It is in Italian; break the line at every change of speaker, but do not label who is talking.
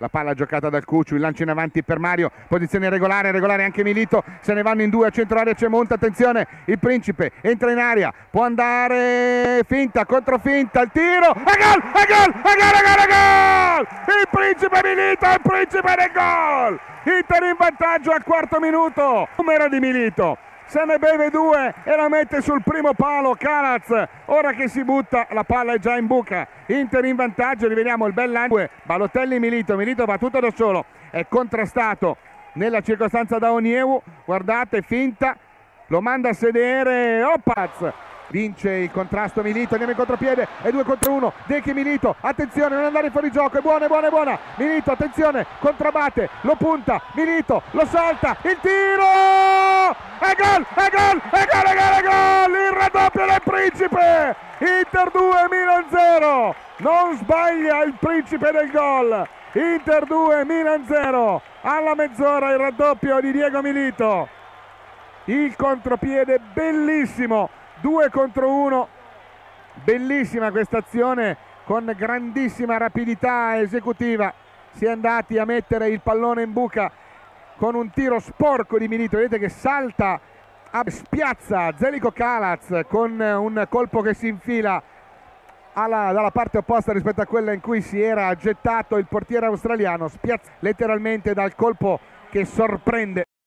la palla giocata dal Cucciu, il lancio in avanti per Mario, posizione regolare anche Milito, se ne vanno in due a centro area, c'è Monta, attenzione, il Principe entra in area, può andare, finta, controfinta, il tiro, e gol! Il Principe Milito, il Principe del gol! Inter in vantaggio al quarto minuto, numero di Milito. Se ne beve due e la mette sul primo palo Kalas, ora che si butta la palla è già in buca, Inter in vantaggio, rivediamo il bel lancio, Balotelli Milito va tutto da solo, è contrastato nella circostanza da Onyewu, guardate, finta, lo manda a sedere, Opaz, vince il contrasto Milito, andiamo in contropiede, è 2 contro 1, Dechi Milito, attenzione, non andare fuori gioco, è buona, Milito, attenzione, contrabate, lo punta, Milito, lo salta, il tiro, è gol, il raddoppio del Principe, Inter 2, Milan 0, non sbaglia il Principe del gol, Inter 2, Milan 0, alla mezz'ora il raddoppio di Diego Milito, il contropiede bellissimo, 2 contro 1, bellissima questa azione con grandissima rapidità esecutiva, si è andati a mettere il pallone in buca con un tiro sporco di Milito, vedete che salta, spiazza Zeljko Kalac con un colpo che si infila dalla parte opposta rispetto a quella in cui si era gettato il portiere australiano, spiazza letteralmente dal colpo che sorprende